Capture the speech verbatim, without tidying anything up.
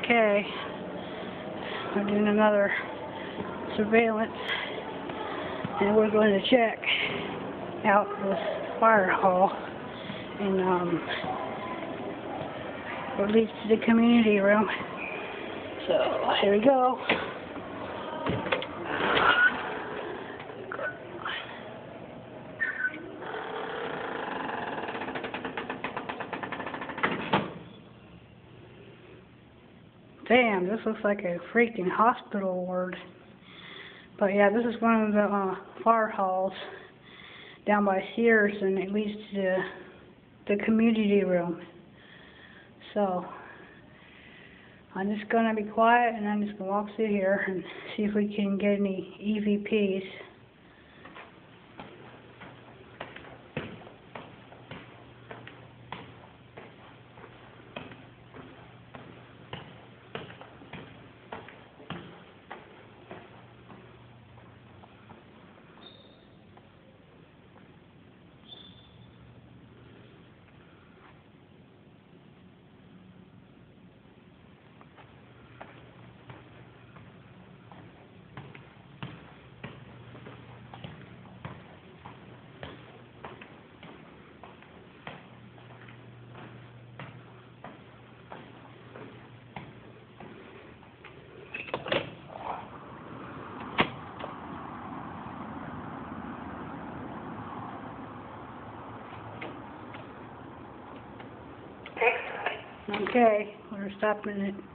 Okay, we're doing another surveillance, and we're going to check out this fire hall, and um, what leads to the community room. So here we go. Damn, this looks like a freaking hospital ward. But yeah, this is one of the uh, fire halls down by Sears, and it leads to the community room. So I'm just going to be quiet, and I'm just going to walk through here and see if we can get any E V Ps. Okay, we're stopping it.